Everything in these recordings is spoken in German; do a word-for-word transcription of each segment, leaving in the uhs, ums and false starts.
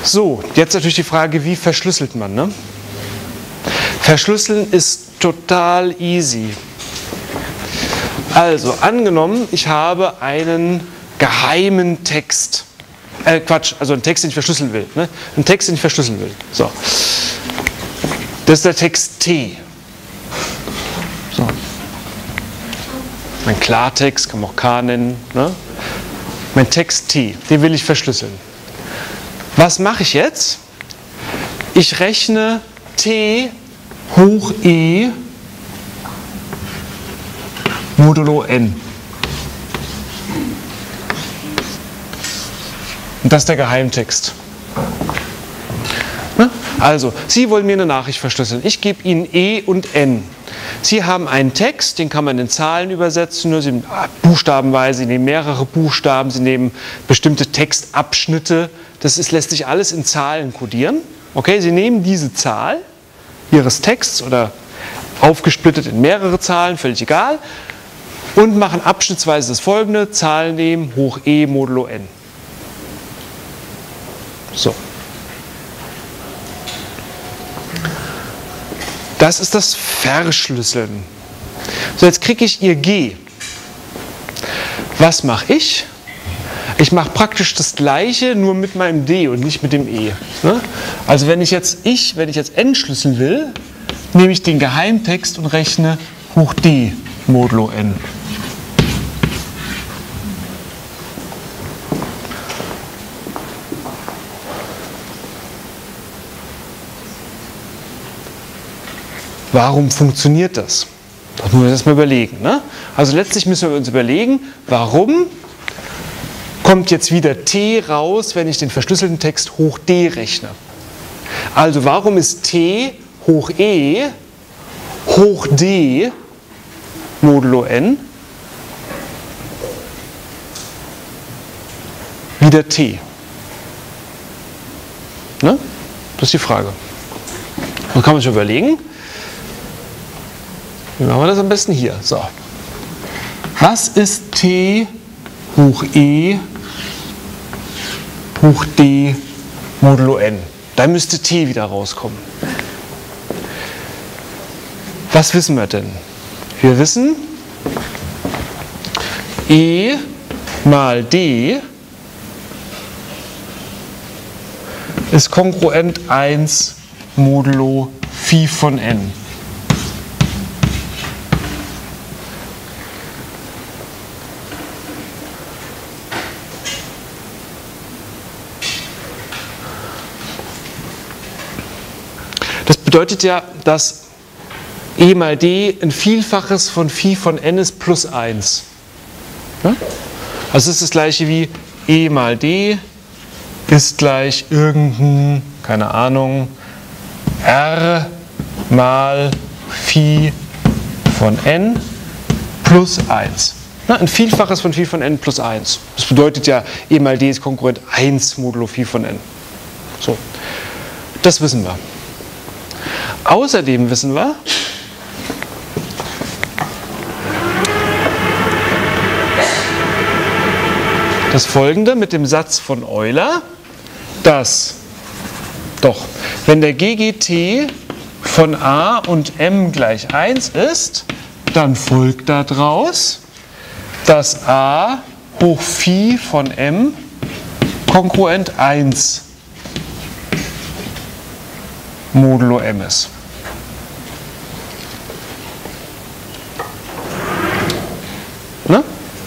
So, jetzt natürlich die Frage, wie verschlüsselt man, ne? Verschlüsseln ist total easy. Also, angenommen, ich habe einen geheimen Text. Äh, Quatsch, also einen Text, den ich verschlüsseln will. Ne? Einen Text, den ich verschlüsseln will. So. Das ist der Text T. So. Mein Klartext, kann man auch K nennen. Ne? Mein Text T, den will ich verschlüsseln. Was mache ich jetzt? Ich rechne T hoch E modulo N. Und das ist der Geheimtext. Also, Sie wollen mir eine Nachricht verschlüsseln. Ich gebe Ihnen E und N. Sie haben einen Text, den kann man in Zahlen übersetzen, nur Sie nehmen buchstabenweise, Sie nehmen mehrere Buchstaben, Sie nehmen bestimmte Textabschnitte. Das ist, lässt sich alles in Zahlen kodieren. Okay, Sie nehmen diese Zahl Ihres Texts oder aufgesplittet in mehrere Zahlen, völlig egal, und machen abschnittsweise das folgende: Zahlen nehmen hoch E modulo N. So. Das ist das Verschlüsseln. So, jetzt kriege ich Ihr G. Was mache ich? Ich mache praktisch das Gleiche, nur mit meinem D und nicht mit dem E. Also wenn ich jetzt ich, wenn ich jetzt N schlüsseln will, nehme ich den Geheimtext und rechne hoch D modulo N. Warum funktioniert das? Das müssen wir uns erstmal überlegen. Ne? Also letztlich müssen wir uns überlegen, warum kommt jetzt wieder T raus, wenn ich den verschlüsselten Text hoch D rechne. Also warum ist T hoch E hoch D modulo N wieder T? Ne? Das ist die Frage. Das kann man sich überlegen. Wie machen wir das am besten hier? So. Was ist T hoch E hoch D modulo N? Da müsste T wieder rauskommen. Was wissen wir denn? Wir wissen, E mal D ist kongruent eins modulo Phi von N. Das bedeutet ja, dass E mal D ein Vielfaches von Phi von N ist plus eins. Ja? Also es ist das gleiche wie E mal D ist gleich irgendein, keine Ahnung, R mal Phi von N plus eins. Ja, ein Vielfaches von Phi von N plus eins. Das bedeutet ja, E mal D ist kongruent eins modulo Phi von N. So, das wissen wir. Außerdem wissen wir, das Folgende mit dem Satz von Euler, dass, doch, wenn der G G T von A und M gleich eins ist, dann folgt daraus, dass A hoch Phi von M kongruent eins modulo M ist. Ne?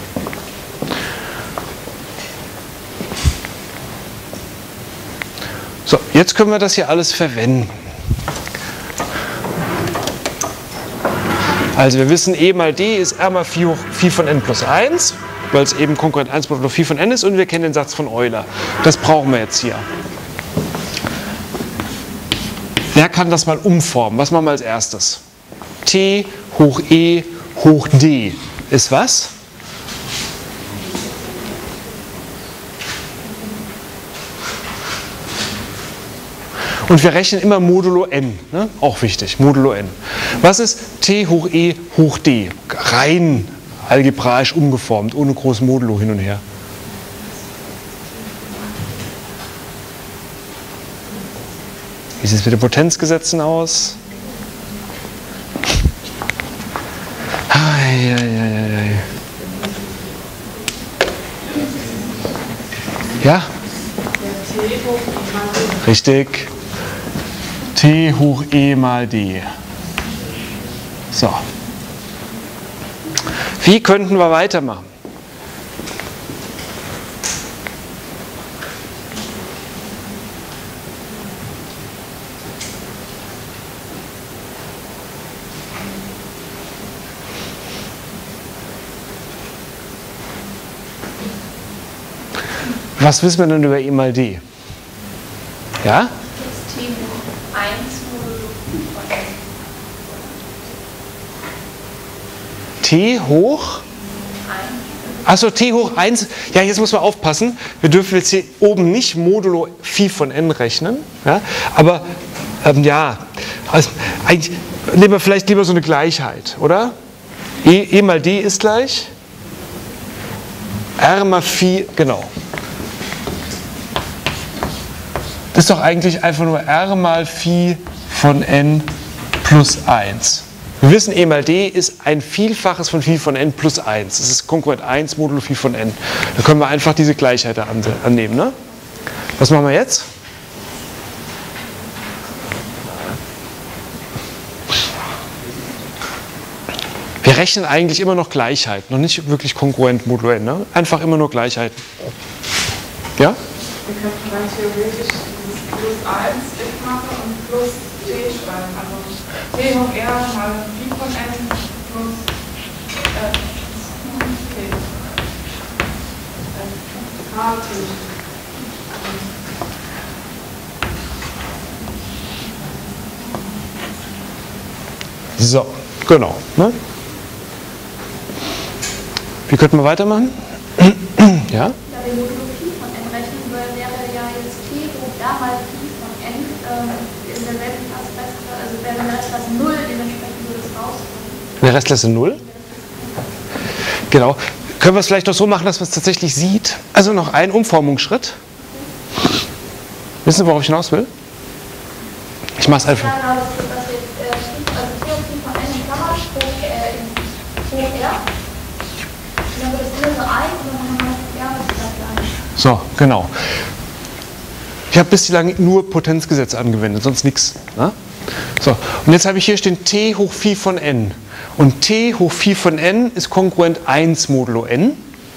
So, jetzt können wir das hier alles verwenden. Also wir wissen, E mal D ist R mal Phi hoch Phi von N plus eins, weil es eben kongruent eins modulo Phi von N ist, und wir kennen den Satz von Euler. Das brauchen wir jetzt hier. Wer kann das mal umformen? Was machen wir als erstes? T hoch E hoch D ist was? Und wir rechnen immer modulo N, ne? Auch wichtig, modulo N. Was ist T hoch E hoch D? Rein algebraisch umgeformt, ohne groß Modulo hin und her. Wie sieht es mit den Potenzgesetzen aus? Ei, ei, ei, ei. Ja? Richtig. T hoch E mal D. So. Wie könnten wir weitermachen? Was wissen wir denn über E mal D? Ja? T hoch eins modulo von N. T hoch? Achso, T hoch eins. Ja, jetzt muss man aufpassen. Wir dürfen jetzt hier oben nicht modulo Phi von N rechnen. Ja? Aber ähm, ja, also, eigentlich nehmen wir vielleicht lieber so eine Gleichheit, oder? E, e mal D ist gleich R mal Phi, genau. Das ist doch eigentlich einfach nur R mal Phi von N plus eins. Wir wissen, E mal D ist ein Vielfaches von Phi von N plus eins. Das ist konkurrent eins modulo Phi von N. Da können wir einfach diese Gleichheit da annehmen. Ne? Was machen wir jetzt? Wir rechnen eigentlich immer noch Gleichheiten, noch nicht wirklich konkurrent modulo N. Ne? Einfach immer nur Gleichheiten. Ja? Wir könnten dann theoretisch dieses plus eins wegmachen und plus t schreiben. Also t hoch r mal Phi von n plus äh, t. H t. So, genau. Ne? Wie könnten wir weitermachen? Ja? Da wir modulo Phi von N rechnen, wäre ja jetzt T hoch R mal Phi von N äh, in derselben Restklasse, also wäre eine Restklasse null, dementsprechend würde es rauskommen. Eine Restklasse null? Genau. Können wir es vielleicht noch so machen, dass man es tatsächlich sieht? Also noch ein Umformungsschritt. Wissen Sie, worauf ich hinaus will? Ich mache es einfach. Ja, genau, das ist das jetzt äh, stimmt. Also T hoch Phi von N in Klammern, hoch, äh, hoch R. Und dann wird es nur so eins und dann haben wir noch R, das ist das gleich. So, genau. Ich habe bislang nur Potenzgesetze angewendet, sonst nichts. Ne? So, und jetzt habe ich hier stehen T hoch Phi von N. Und T hoch Phi von N ist konkurrent eins modulo N.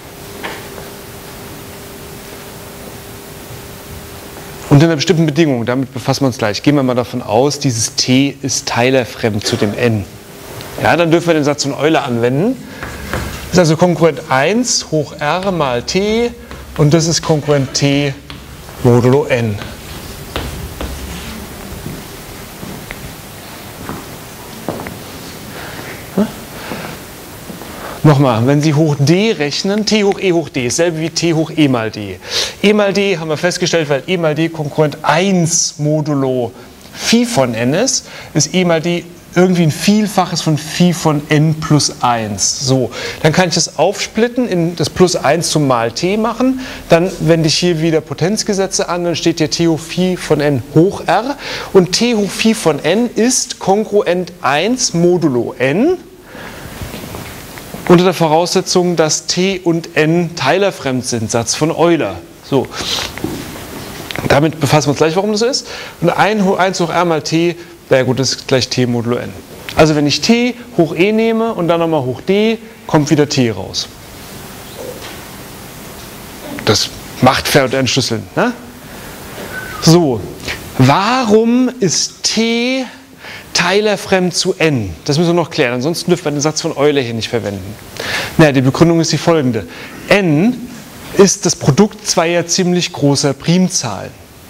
Unter einer bestimmten Bedingung, damit befassen wir uns gleich. Gehen wir mal davon aus, dieses T ist teilerfremd zu dem N. Ja, dann dürfen wir den Satz von Euler anwenden. Das ist also konkurrent eins hoch R mal T und das ist konkurrent T modulo N. Hm? Nochmal, wenn Sie hoch D rechnen, T hoch E hoch D, dasselbe wie T hoch E mal D. E mal D haben wir festgestellt, weil E mal D konkurrent eins modulo Phi von N ist, ist E mal D irgendwie ein Vielfaches von Phi von N plus eins. So, dann kann ich das aufsplitten, in das plus eins zum mal T machen. Dann wende ich hier wieder Potenzgesetze an, dann steht hier T hoch Phi von N hoch R. Und T hoch Phi von N ist kongruent eins modulo N. Unter der Voraussetzung, dass T und N teilerfremd sind, Satz von Euler. So. Damit befassen wir uns gleich, warum das so ist. Und eins hoch R mal T, naja gut, das ist gleich T modulo N. Also wenn ich T hoch E nehme und dann nochmal hoch D, kommt wieder T raus. Das macht Ver- und Entschlüsseln. Ne? So, warum ist T teilerfremd zu N? Das müssen wir noch klären, ansonsten dürfen wir den Satz von Euler hier nicht verwenden. Naja, die Begründung ist die folgende. N ist das Produkt zweier ziemlich großer Primzahlen.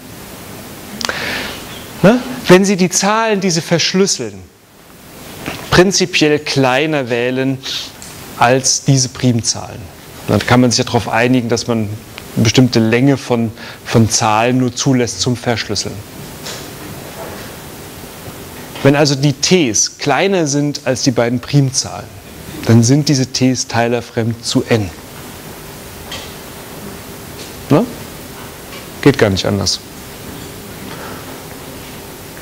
Ne? Wenn Sie die Zahlen, die Sie verschlüsseln, prinzipiell kleiner wählen als diese Primzahlen, dann kann man sich ja darauf einigen, dass man eine bestimmte Länge von, von Zahlen nur zulässt zum Verschlüsseln. Wenn also die T's kleiner sind als die beiden Primzahlen, dann sind diese T's teilerfremd zu N. Ne? Geht gar nicht anders.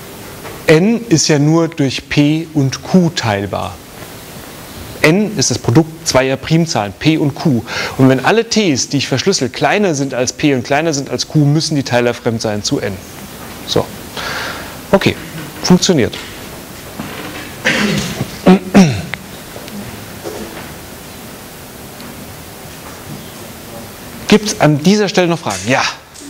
n ist ja nur durch p und q teilbar. N ist das Produkt zweier Primzahlen, p und q. Und wenn alle t's, die ich verschlüssel, kleiner sind als p und kleiner sind als q, müssen die teilerfremd sein zu n. So. Okay, funktioniert. Gibt es an dieser Stelle noch Fragen? Ja.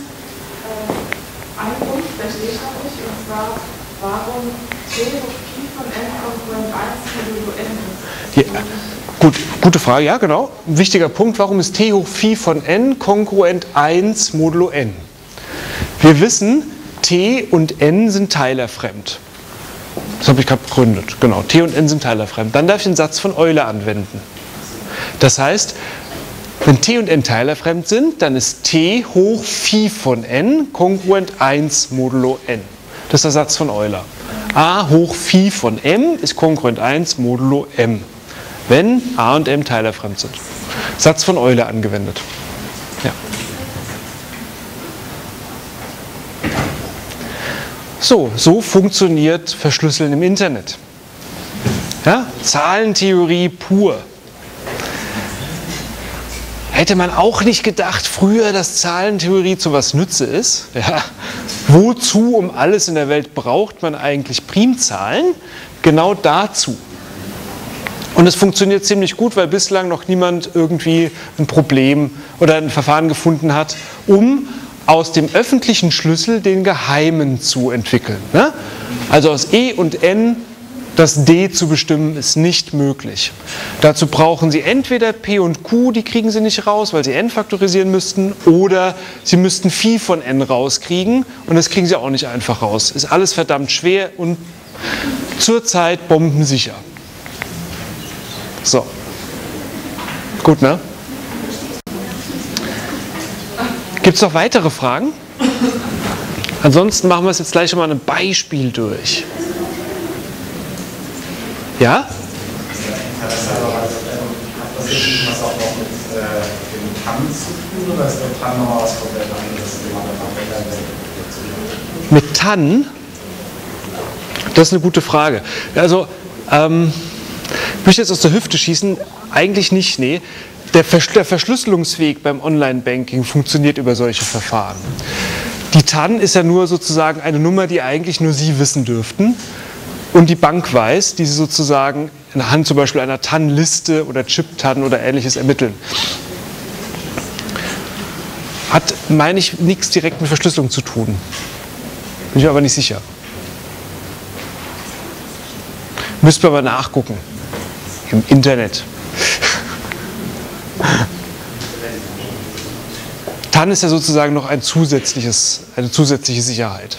Ein Punkt verstehe ich noch nicht, und zwar, warum t hoch phi von n kongruent eins modulo n ist. Ja, gut, gute Frage, ja genau. Ein wichtiger Punkt, warum ist t hoch phi von n kongruent eins modulo n? Wir wissen, t und n sind teilerfremd. Das habe ich gerade begründet. Genau, t und n sind teilerfremd. Dann darf ich den Satz von Euler anwenden. Das heißt, wenn t und n teilerfremd sind, dann ist t hoch phi von n kongruent eins modulo n. Das ist der Satz von Euler. A hoch phi von m ist kongruent eins modulo m, wenn a und m teilerfremd sind. Satz von Euler angewendet. Ja. So, so funktioniert Verschlüsseln im Internet. Ja? Zahlentheorie pur. Hätte man auch nicht gedacht früher, dass Zahlentheorie zu was Nütze ist. Ja. Wozu um alles in der Welt braucht man eigentlich Primzahlen? Genau dazu. Und es funktioniert ziemlich gut, weil bislang noch niemand irgendwie ein Problem oder ein Verfahren gefunden hat, um aus dem öffentlichen Schlüssel den geheimen zu entwickeln. Ne? Also aus E und N das D zu bestimmen, ist nicht möglich. Dazu brauchen Sie entweder P und Q, die kriegen Sie nicht raus, weil Sie n faktorisieren müssten, oder Sie müssten Phi von n rauskriegen und das kriegen Sie auch nicht einfach raus. Ist alles verdammt schwer und zurzeit bombensicher. So. Gut, ne? Gibt es noch weitere Fragen? Ansonsten machen wir es jetzt gleich mal ein Beispiel durch. Ja? Hat das jetzt was auch noch mit äh, dem T A N zu tun, oder ist der T A N nochmal was komplett anderes? Mit T A N? Das ist eine gute Frage. Also, ähm, ich möchte jetzt aus der Hüfte schießen, eigentlich nicht, nee. Der, Verschl der Verschlüsselungsweg beim Online-Banking funktioniert über solche Verfahren. Die T A N ist ja nur sozusagen eine Nummer, die eigentlich nur Sie wissen dürften. Und die Bank weiß, die sie sozusagen anhand zum Beispiel einer T A N-Liste oder Chip-T A N oder Ähnliches ermitteln. Hat, meine ich, nichts direkt mit Verschlüsselung zu tun. Bin ich aber nicht sicher. Müsst ihr aber nachgucken. Im Internet. T A N ist ja sozusagen noch ein zusätzliches, eine zusätzliche Sicherheit.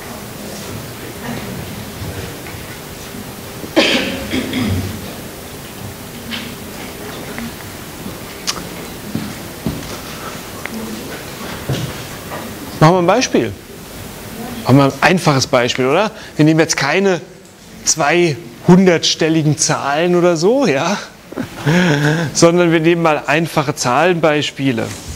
Machen wir ein Beispiel. Machen wir ein einfaches Beispiel, oder? Wir nehmen jetzt keine zweihundertstelligen Zahlen oder so, ja? Sondern wir nehmen mal einfache Zahlenbeispiele.